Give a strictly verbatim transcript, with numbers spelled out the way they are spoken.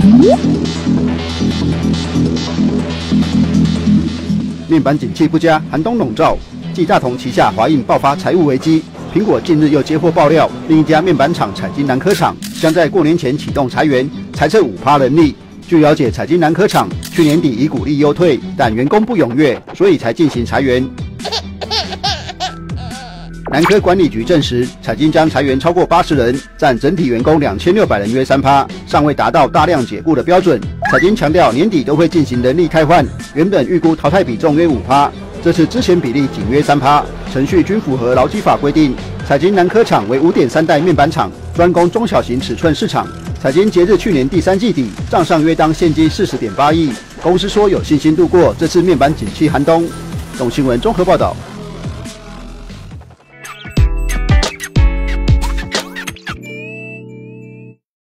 面板景气不佳，寒冬笼罩，继大同旗下华映爆发财务危机。苹果近日又接获爆料，另一家面板厂彩晶南科厂将在过年前启动裁员，裁撤 百分之五 人力。据了解，彩晶南科厂去年底已鼓励优退，但员工不踊跃，所以才进行裁员。南科管理局证实，彩晶将裁员超过八十人，占整体员工两千六百人约 百分之三， 尚未达到大量解雇的标准。彩晶强调，年底都会进行人力汰换，原本预估淘汰比重约 百分之五， 这次之前比例仅约 百分之三， 程序均符合劳基法规定。彩晶南科厂为 五点三 代面板厂，专攻中小型尺寸市场。彩晶截至去年第三季底，账上约当现金 四十点八亿，公司说有信心度过这次面板景气寒冬。东新闻综合报道。